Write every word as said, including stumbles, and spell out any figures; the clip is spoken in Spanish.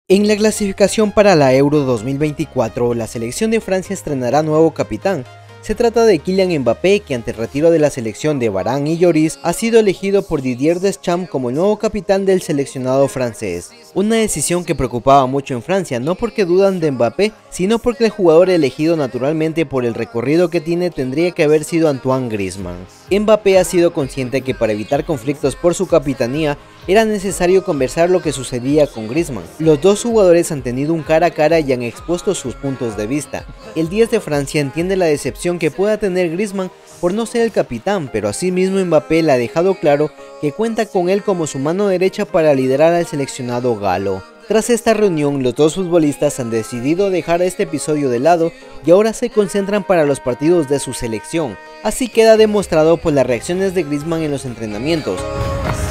En la clasificación para la Euro dos mil veinticuatro, la selección de Francia estrenará nuevo capitán. Se trata de Kylian Mbappé, que ante el retiro de la selección de Varane y Lloris, ha sido elegido por Didier Deschamps como el nuevo capitán del seleccionado francés. Una decisión que preocupaba mucho en Francia, no porque dudan de Mbappé, sino porque el jugador elegido naturalmente por el recorrido que tiene tendría que haber sido Antoine Griezmann. Mbappé ha sido consciente que para evitar conflictos por su capitanía, era necesario conversar lo que sucedía con Griezmann. Los dos jugadores han tenido un cara a cara y han expuesto sus puntos de vista. El diez de Francia entiende la decepción que pueda tener Griezmann por no ser el capitán, pero asimismo Mbappé le ha dejado claro que cuenta con él como su mano derecha para liderar al seleccionado galo. Tras esta reunión, los dos futbolistas han decidido dejar este episodio de lado y ahora se concentran para los partidos de su selección. Así queda demostrado por las reacciones de Griezmann en los entrenamientos.